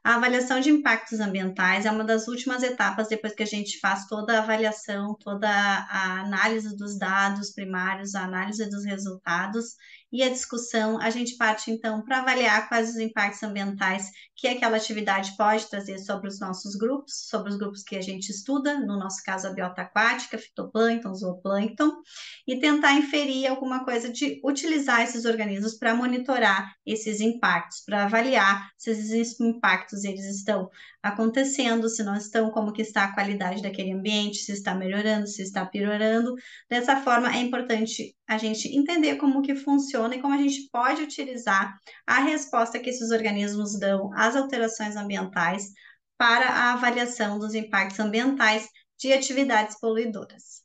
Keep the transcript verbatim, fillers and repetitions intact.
A avaliação de impactos ambientais é uma das últimas etapas depois que a gente faz toda a avaliação, toda a análise dos dados primários, a análise dos resultados e a discussão. A gente parte então para avaliar quais os impactos ambientais que aquela atividade pode trazer sobre os nossos grupos, sobre os grupos que a gente estuda, no nosso caso a biota aquática, fitoplâncton, zooplâncton, e tentar inferir alguma coisa de utilizar esses organismos para monitorar esses impactos, para avaliar se esses impactos eles estão acontecendo, se não estão, como que está a qualidade daquele ambiente, se está melhorando, se está piorando. Dessa forma, é importante a gente entender como que funciona e como a gente pode utilizar a resposta que esses organismos dão às alterações ambientais para a avaliação dos impactos ambientais de atividades poluidoras.